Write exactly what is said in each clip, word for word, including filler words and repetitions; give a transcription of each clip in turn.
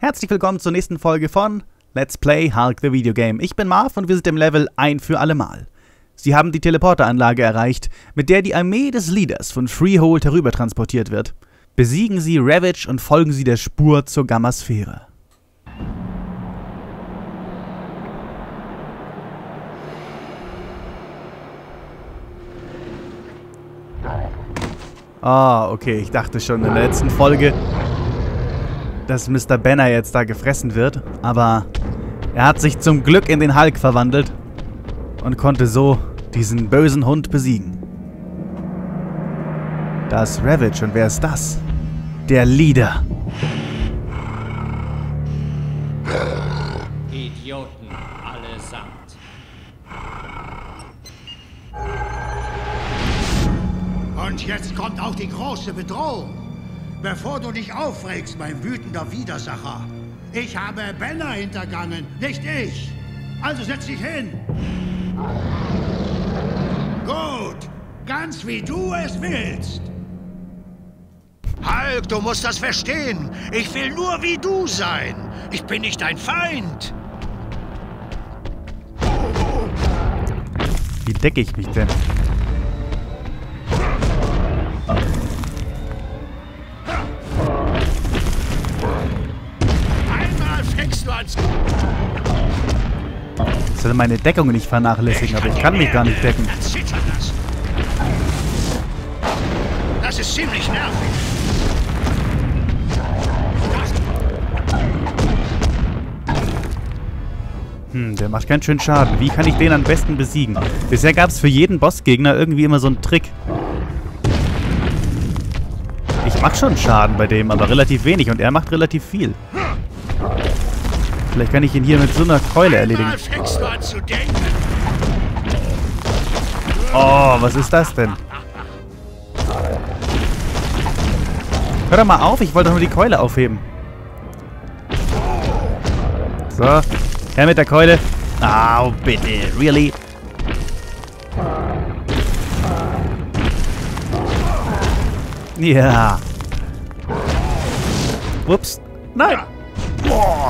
Herzlich willkommen zur nächsten Folge von Let's Play Hulk the Video Game. Ich bin Marv und wir sind im Level Ein für allemal. Sie haben die Teleporteranlage erreicht, mit der die Armee des Leaders von Freehold herübertransportiert wird. Besiegen Sie Ravage und folgen Sie der Spur zur Gammasphäre. Ah, okay, ich dachte schon in der letzten Folge, dass Mister Banner jetzt da gefressen wird, aber er hat sich zum Glück in den Hulk verwandelt und konnte so diesen bösen Hund besiegen. Da ist Ravage, und wer ist das? Der Leader. Idioten allesamt. Und jetzt kommt auch die große Bedrohung. Bevor du dich aufregst, mein wütender Widersacher. Ich habe Banner hintergangen, nicht ich. Also setz dich hin. Gut, ganz wie du es willst. Hulk, du musst das verstehen. Ich will nur wie du sein. Ich bin nicht dein Feind. Wie decke ich mich denn? Einmal fängst du ans... Ich soll meine Deckung nicht vernachlässigen, aber ich kann mich gar nicht decken. Dann zittert das. Das ist ziemlich nervig. Hm, der macht ganz schön Schaden. Wie kann ich den am besten besiegen? Bisher gab es für jeden Bossgegner irgendwie immer so einen Trick. Ich mache schon Schaden bei dem, aber relativ wenig. Und er macht relativ viel. Vielleicht kann ich ihn hier mit so einer Keule erledigen. Oh, was ist das denn? Hör doch mal auf, ich wollte doch nur die Keule aufheben. So, her mit der Keule. Au, bitte, really? Ja. Ups. Nein. Boah.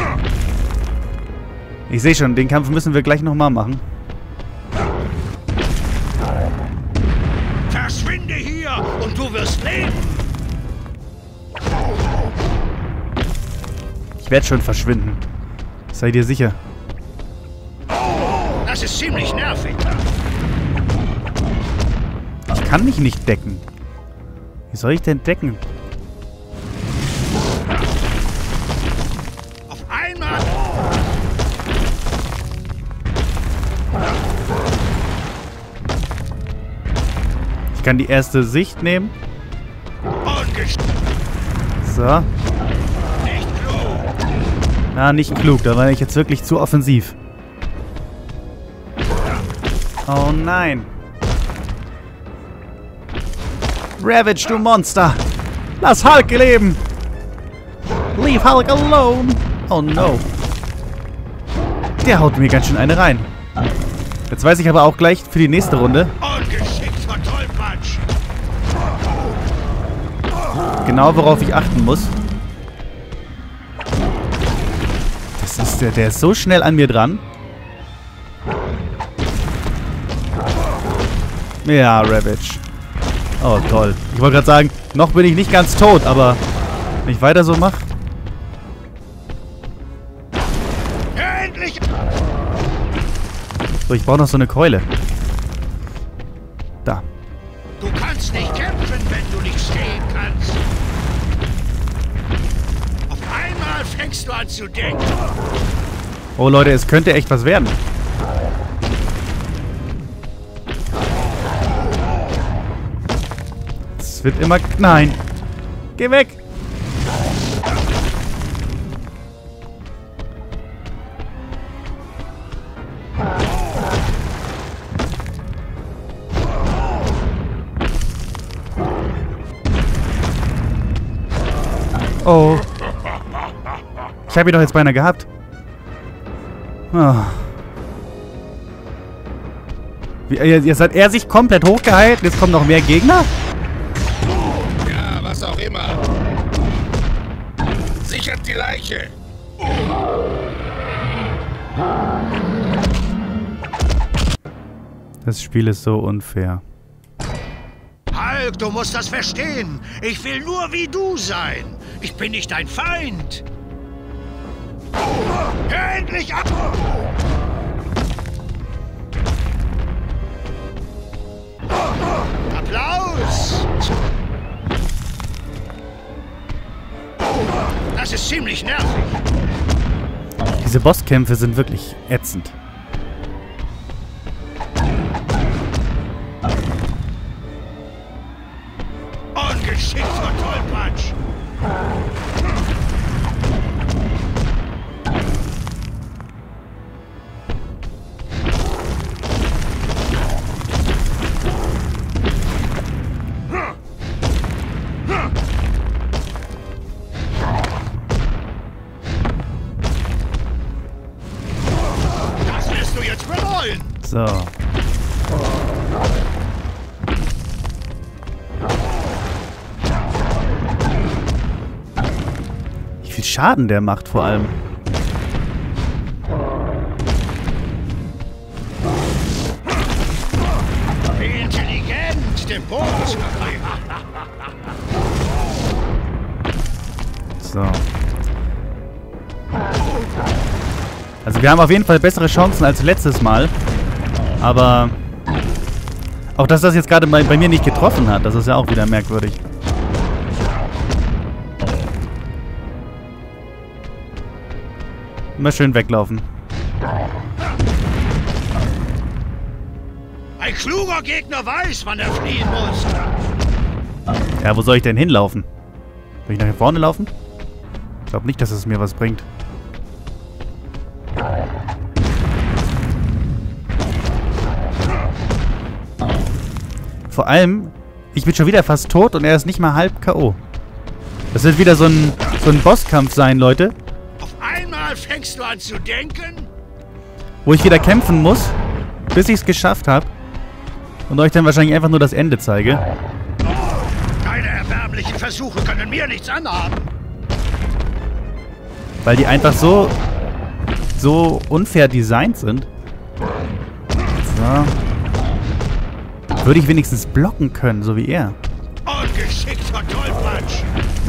Ich sehe schon, den Kampf müssen wir gleich nochmal machen. Verschwinde hier und du wirst leben. Ich werde schon verschwinden. Sei dir sicher. Das ist ziemlich nervig. Ich kann mich nicht decken. Wie soll ich denn decken? Auf einmal. Ich kann die erste Sicht nehmen. Ungest So. nicht klug. Na, nicht klug. Da war ich jetzt wirklich zu offensiv. Oh nein. Ravage, du Monster! Lass Hulk leben! Leave Hulk alone! Oh no. Der haut mir ganz schön eine rein. Jetzt weiß ich aber auch gleich für die nächste Runde Ungeschickt vertollpatsch. genau, worauf ich achten muss. Das ist der, der ist so schnell an mir dran. Ja, Ravage. Oh, toll. Ich wollte gerade sagen, noch bin ich nicht ganz tot, aber wenn ich weiter so mache. Endlich. So, ich brauche noch so eine Keule. Da. Du kannst nicht kämpfen, wenn du nicht stehen kannst. Auf einmal fängst du an zu denken. Oh, Leute, es könnte echt was werden. Es wird immer... Nein. Geh weg. Oh. Ich habe ihn doch jetzt beinahe gehabt. Oh. Wie, jetzt hat er sich komplett hochgeheilt. Jetzt kommen noch mehr Gegner. Ja, was auch immer. Sichert die Leiche! Das Spiel ist so unfair. Hulk, du musst das verstehen. Ich will nur wie du sein. Ich bin nicht dein Feind. Hör endlich ab! Applaus! Das ist ziemlich nervig. Diese Bosskämpfe sind wirklich ätzend. Ungeschickter Tollpatsch! Das wirst du jetzt bereuen! So. Wie viel Schaden der macht vor allem. Wie intelligent, den Boden zu ergreifen. So. Also wir haben auf jeden Fall bessere Chancen als letztes Mal. Aber auch dass das jetzt gerade bei, bei mir nicht getroffen hat, das ist ja auch wieder merkwürdig. Immer schön weglaufen. Ein kluger Gegner weiß, wann er fliehen muss. Ja, wo soll ich denn hinlaufen? Soll ich nach hier vorne laufen? Ich glaube nicht, dass es mir was bringt. Vor allem, ich bin schon wieder fast tot und er ist nicht mal halb K O Das wird wieder so ein, so ein Bosskampf sein, Leute. Auf einmal fängst du an zu denken? Wo ich wieder kämpfen muss, bis ich es geschafft habe. Und euch dann wahrscheinlich einfach nur das Ende zeige. Deine erbärmlichen Versuche können mir nichts anhaben. Weil die einfach so, so unfair designt sind. So. Würde ich wenigstens blocken können, so wie er. Ungeschickter Tollpatsch.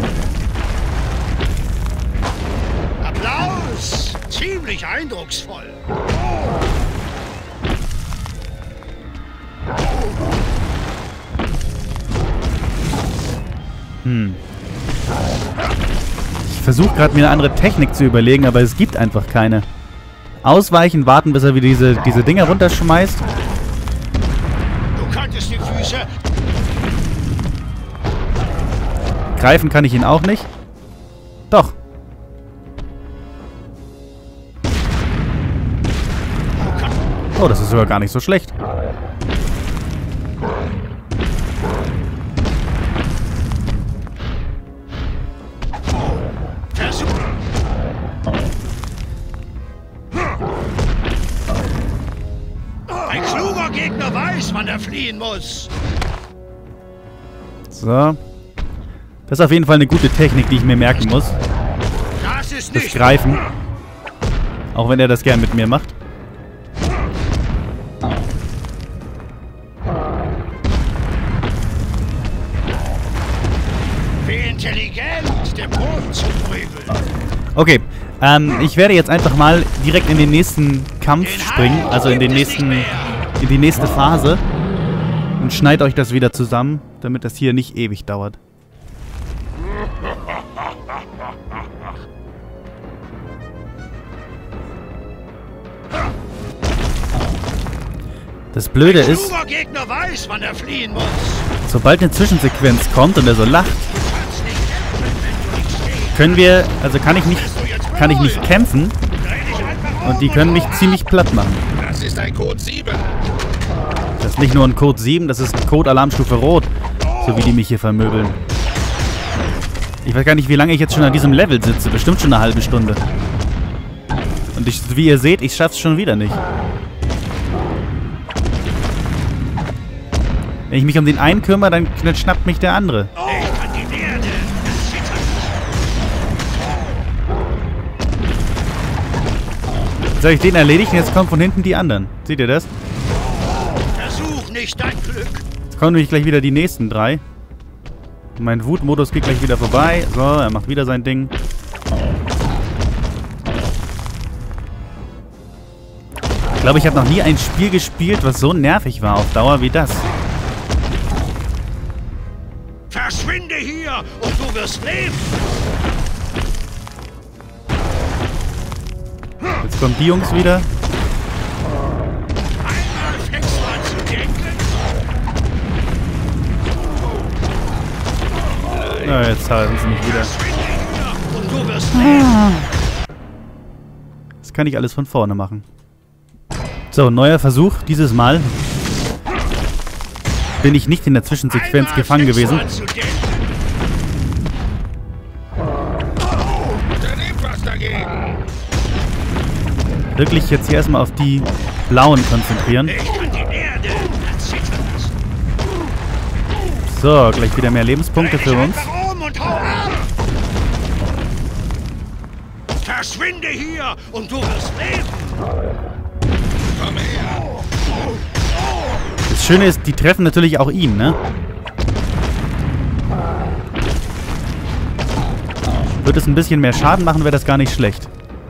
Applaus. Ziemlich eindrucksvoll. Hm. Ich versuche gerade mir eine andere Technik zu überlegen, aber es gibt einfach keine. Ausweichen, warten, bis er wieder diese, diese Dinger runterschmeißt. Du kanntest die Füße. Greifen kann ich ihn auch nicht. Doch. Oh, das ist sogar gar nicht so schlecht. Versuch. Ein kluger Gegner weiß, wann er fliehen muss. So. Das ist auf jeden Fall eine gute Technik, die ich mir merken muss. Das ist Das nicht. Greifen. Auch wenn er das gern mit mir macht. Wie intelligent, den Boden zu prügeln. Okay, ähm, ich werde jetzt einfach mal direkt in den nächsten Kampf springen, also in den nächsten, in die nächste Phase und schneide euch das wieder zusammen, damit das hier nicht ewig dauert. Das Blöde Ein ist, kluger Gegner weiß, wann er fliehen muss. sobald eine Zwischensequenz kommt und er so lacht, Kannst nicht kämpfen, wenn du nicht stehst. können wir, also kann ich nicht, kann ich nicht kämpfen Dreh dich einfach um und die können mich ziemlich platt machen. Das ist ein Code sieben. Das ist nicht nur ein Code sieben, das ist ein Code Alarmstufe Rot, so wie die mich hier vermöbeln. Ich weiß gar nicht, wie lange ich jetzt schon an diesem Level sitze. Bestimmt schon eine halbe Stunde. Und ich, wie ihr seht, ich schaff's schon wieder nicht. Wenn ich mich um den einen kümmere, dann, dann schnappt mich der andere. Ich kann die Erde erschüttern. Jetzt habe ich den erledigt und jetzt kommen von hinten die anderen. Seht ihr das? Versuch nicht dein Glück. Jetzt kommen nämlich gleich wieder die nächsten drei. Und mein Wutmodus geht gleich wieder vorbei. So, er macht wieder sein Ding. Ich glaube, ich habe noch nie ein Spiel gespielt, was so nervig war auf Dauer wie das. Verschwinde hier und du wirst leben. Jetzt kommen die Jungs wieder. Einmal fängst du an zu denken. Na, jetzt halten sie mich wieder. Verschwinde hier und du wirst leben. Das kann ich alles von vorne machen. So, neuer Versuch. Dieses Mal bin ich nicht in der Zwischensequenz Einmal gefangen fängst du gewesen. an zu denken. Unternehmt was dagegen. Wirklich jetzt hier erstmal auf die Blauen konzentrieren. Ich kann die Erde erzittern lassen. So, gleich wieder mehr Lebenspunkte Dreh für dich uns. einfach um und hau ab. Verschwinde hier und du wirst leben. Komm her. Das Schöne ist, die treffen natürlich auch ihn, ne? Wird es ein bisschen mehr Schaden machen, wäre das gar nicht schlecht.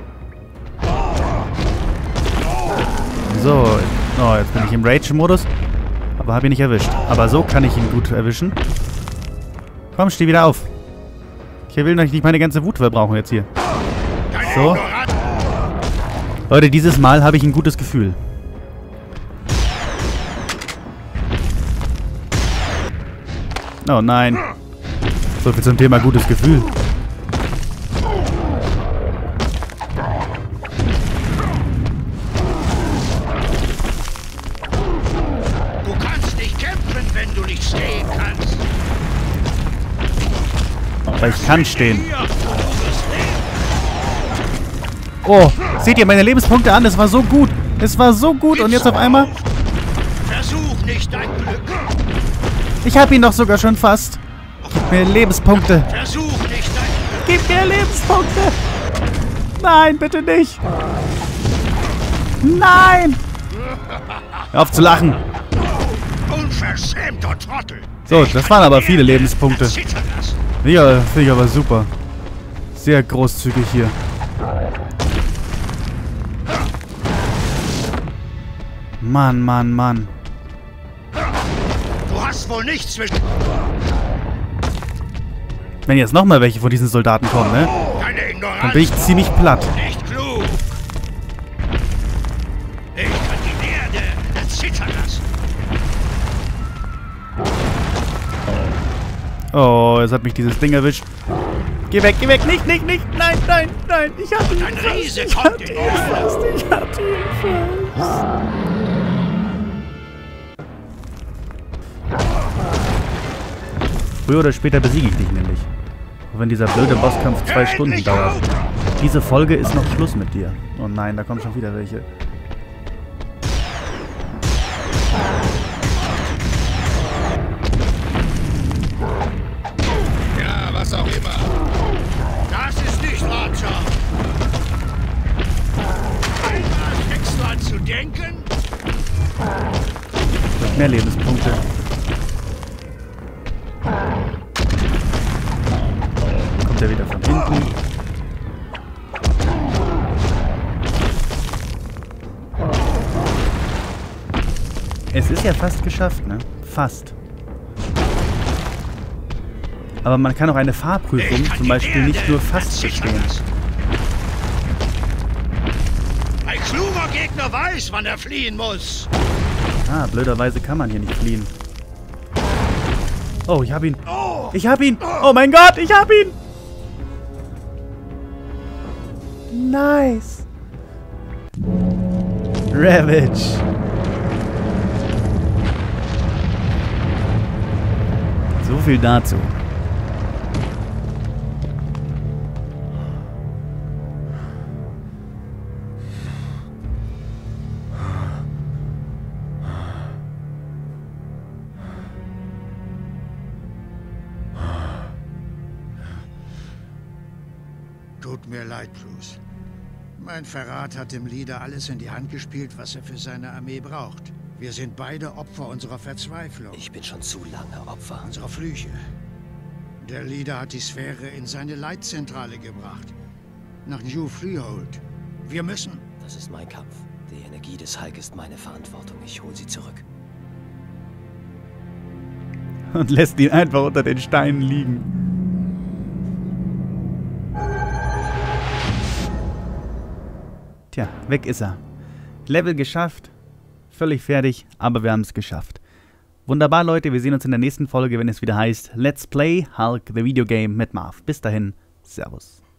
So, oh, jetzt bin ich im Rage-Modus. Aber habe ihn nicht erwischt. Aber so kann ich ihn gut erwischen. Komm, steh wieder auf. Ich will noch nicht meine ganze Wut verbrauchen jetzt hier. So. Leute, dieses Mal habe ich ein gutes Gefühl. Oh nein. So viel zum Thema gutes Gefühl. Du kannst nicht kämpfen, wenn du nicht stehen kannst. Aber ich kann stehen. Hier und du wirst leben. Oh, seht ihr meine Lebenspunkte an? Es war so gut. Es war so gut und jetzt auf einmal... Versuch nicht dein Glück. Ich habe ihn doch sogar schon fast. Gib mir Lebenspunkte. Versuch nicht dein Glück. Gib mir Lebenspunkte. Nein, bitte nicht. Nein. Hör auf zu lachen. Unverschämter Trottel. So, das waren aber viele Lebenspunkte. Erzittern lassen. Ja, finde ich aber super. Sehr großzügig hier. Mann, Mann, Mann. Du hast wohl nichts zwischen... Wenn jetzt nochmal welche von diesen Soldaten kommen, ne? Deine Ignoranz. Dann bin ich ziemlich platt. Nicht klug. Ich kann die Erde erzittern lassen. Oh, jetzt hat mich dieses Ding erwischt. Geh weg, geh weg. Nicht, nicht, nicht. Nein, nein, nein. Ich hab ihn Ein fast. Riese Ich kommt hab in ihn fast. Ich hab ihn fast. Früher oder später besiege ich dich nämlich. Auch wenn dieser blöde Bosskampf zwei Stunden dauert. Diese Folge ist noch Schluss mit dir. Oh nein, da kommen schon wieder welche. Ja, was auch immer. Das ist nicht Roger. Einmal fängst du an zu denken. Noch mehr Lebenspunkte. Kommt er wieder von hinten. Es ist ja fast geschafft, ne? Fast. Aber man kann auch eine Fahrprüfung zum Beispiel nicht nur fast bestehen. Ein kluger Gegner weiß, wann er fliehen muss. Ah, blöderweise kann man hier nicht fliehen. Oh, ich hab ihn. Ich hab ihn. Oh mein Gott, ich hab ihn. Nice. Ravage. So viel dazu. Tut mir leid, Bruce. Mein Verrat hat dem Leader alles in die Hand gespielt, was er für seine Armee braucht. Wir sind beide Opfer unserer Verzweiflung. Ich bin schon zu lange Opfer. Unserer Flüche. Der Leader hat die Sphäre in seine Leitzentrale gebracht. Nach New Freehold. Wir müssen... Das ist mein Kampf. Die Energie des Hulk ist meine Verantwortung. Ich hole sie zurück. Und lässt ihn einfach unter den Steinen liegen. Tja, weg ist er. Level geschafft. Völlig fertig, aber wir haben es geschafft. Wunderbar, Leute. Wir sehen uns in der nächsten Folge, wenn es wieder heißt Let's Play Hulk the Video Game mit Marv. Bis dahin, Servus.